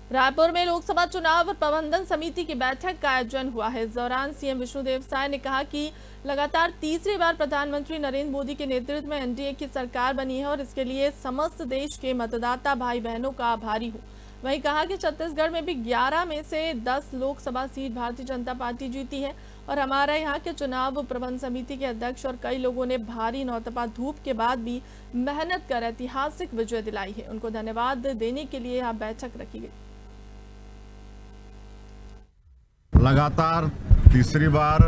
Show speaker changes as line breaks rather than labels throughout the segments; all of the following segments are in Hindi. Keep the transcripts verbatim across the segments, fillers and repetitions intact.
रायपुर में लोकसभा चुनाव प्रबंधन समिति की बैठक का आयोजन हुआ है। इस दौरान सीएम विष्णुदेव साय ने कहा कि लगातार तीसरी बार प्रधानमंत्री नरेंद्र मोदी के नेतृत्व में एनडीए की सरकार बनी है और इसके लिए समस्त देश के मतदाता भाई बहनों का आभारी हूं। वहीं कहा कि छत्तीसगढ़ में भी ग्यारह में से दस लोकसभा सीट भारतीय जनता पार्टी जीती है और हमारा यहाँ के चुनाव प्रबंध समिति के अध्यक्ष और कई लोगों ने भारी नौतपा धूप के बाद भी मेहनत कर ऐतिहासिक विजय दिलाई है। उनको धन्यवाद देने के लिए यहाँ बैठक रखी गई।
लगातार तीसरी बार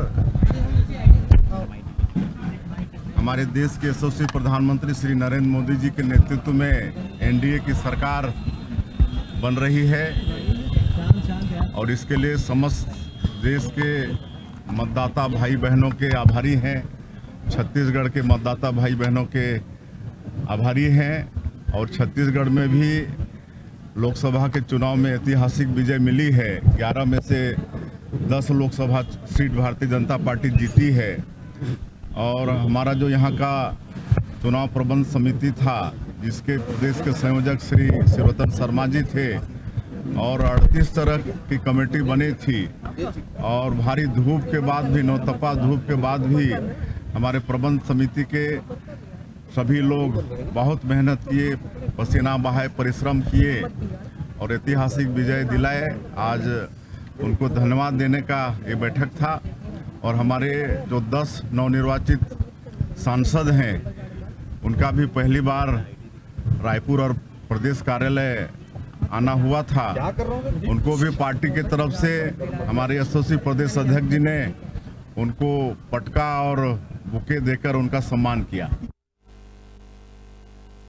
हमारे देश के यशस्वी प्रधानमंत्री श्री नरेंद्र मोदी जी के नेतृत्व में एनडीए की सरकार बन रही है और इसके लिए समस्त देश के मतदाता भाई बहनों के आभारी हैं। छत्तीसगढ़ के मतदाता भाई बहनों के आभारी हैं और छत्तीसगढ़ में भी लोकसभा के चुनाव में ऐतिहासिक विजय मिली है। ग्यारह में से दस लोकसभा सीट भारतीय जनता पार्टी जीती है और हमारा जो यहाँ का चुनाव प्रबंध समिति था जिसके प्रदेश के संयोजक श्री शिवरतन शर्मा जी थे और अड़तीस तरह की कमेटी बनी थी और भारी धूप के बाद भी नौतपा धूप के बाद भी हमारे प्रबंध समिति के सभी लोग बहुत मेहनत किए, पसीना बहाए, परिश्रम किए और ऐतिहासिक विजय दिलाए। आज उनको धन्यवाद देने का ये बैठक था और हमारे जो दस नवनिर्वाचित सांसद हैं उनका भी पहली बार रायपुर और प्रदेश कार्यालय आना हुआ था। उनको भी पार्टी की तरफ से हमारे यशस्वी प्रदेश अध्यक्ष जी ने उनको पटका और बुके देकर उनका सम्मान किया।